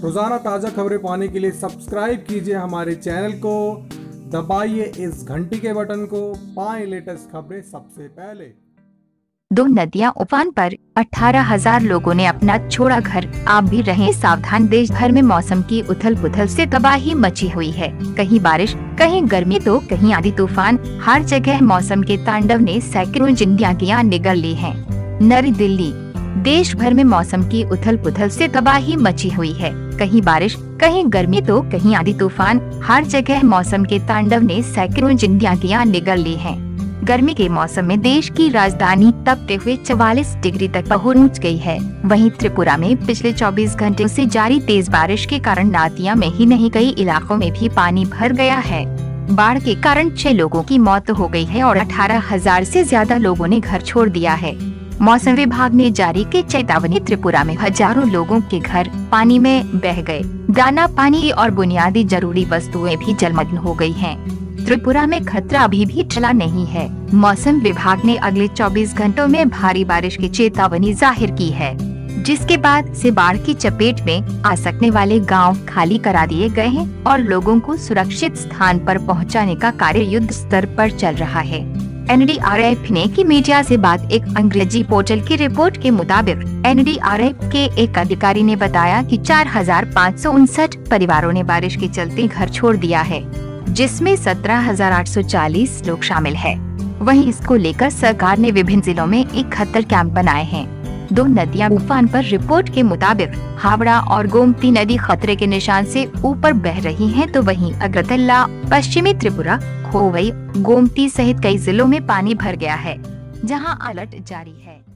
रोजाना ताज़ा खबरें पाने के लिए सब्सक्राइब कीजिए हमारे चैनल को, दबाइए इस घंटी के बटन को, पाएं लेटेस्ट खबरें सबसे पहले। दो नदियां उफान पर, 18,000 लोगों ने अपना छोड़ा घर, आप भी रहें सावधान। देश भर में मौसम की उथल पुथल से तबाही मची हुई है। कहीं बारिश, कहीं गर्मी तो कहीं आंधी तूफान, हर जगह मौसम के तांडव ने सैकड़ों जिंदगियां निगल ली हैं। नई दिल्ली। देश भर में मौसम की उथल पुथल से तबाही मची हुई है। कहीं बारिश, कहीं गर्मी तो कहीं आंधी तूफान, हर जगह मौसम के तांडव ने सैकड़ों जिंदगियां निगल ली हैं। गर्मी के मौसम में देश की राजधानी तपते हुए 44 डिग्री तक पहुंच गई है। वहीं त्रिपुरा में पिछले 24 घंटे से जारी तेज बारिश के कारण नादिया में ही नहीं कई इलाकों में भी पानी भर गया है। बाढ़ के कारण 6 लोगों की मौत हो गई है और 18,000 से ज्यादा लोगों ने घर छोड़ दिया है। मौसम विभाग ने जारी की चेतावनी। त्रिपुरा में हजारों लोगों के घर पानी में बह गए। दाना पानी और बुनियादी जरूरी वस्तुएं भी जलमग्न हो गई हैं। त्रिपुरा में खतरा अभी भी टला नहीं है। मौसम विभाग ने अगले 24 घंटों में भारी बारिश की चेतावनी जाहिर की है, जिसके बाद से बाढ़ की चपेट में आ सकने वाले गांव खाली करा दिए गए हैं और लोगों को सुरक्षित स्थान पर पहुंचाने का कार्य युद्ध स्तर पर चल रहा है। एनडीआरएफ ने की मीडिया से बात। एक अंग्रेजी पोर्टल की रिपोर्ट के मुताबिक एनडीआरएफ के एक अधिकारी ने बताया कि 4,559 परिवारों ने बारिश के चलते घर छोड़ दिया है, जिसमें 17,840 लोग शामिल है। वहीं इसको लेकर सरकार ने विभिन्न जिलों में 71 कैंप बनाए हैं। दो नदियां उफान पर। रिपोर्ट के मुताबिक हावड़ा और गोमती नदी खतरे के निशान से ऊपर बह रही हैं, तो वहीं अगरतला, पश्चिमी त्रिपुरा, खोवई, गोमती सहित कई जिलों में पानी भर गया है, जहां अलर्ट जारी है।